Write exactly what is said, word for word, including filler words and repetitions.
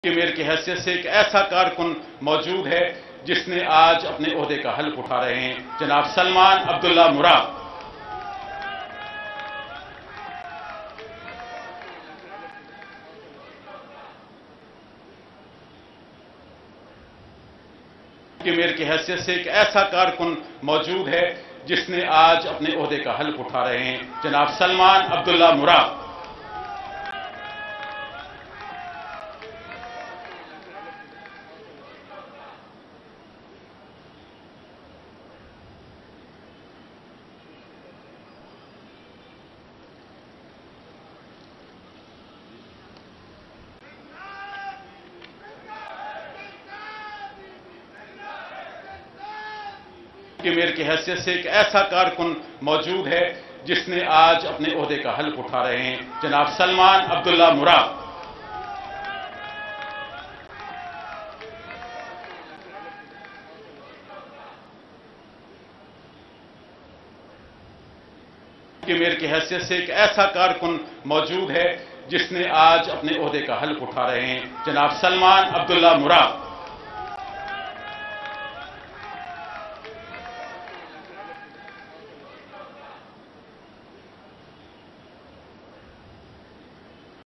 کہ میئر کی حیثیت سے ایک ایسا کارکن موجود ہے جس نے آج اپنے عہدے کا حلف اٹھا رہے ہیں، جناب سلمان عبداللہ مراد۔ کہ میئر کی حیثیت سے ایک ایسا کارکن موجود ہے جس نے آج اپنے عہدے کا حلف اٹھا رہے ہیں، جناب سلمان عبداللہ مراد۔ کہ میئر کی حیثیت سے ایک ایسا کارکن موجود ہے جس نے آج اپنے عہدے کا حلف اٹھا رہے ہیں، جناب سلمان عبداللہ مراد۔ کہ میئر کی حیثیت سے ایک ایسا کارکن موجود ہے جس نے آج اپنے عہدے کا حلف اٹھا رہے ہیں، جناب سلمان عبداللہ مراد۔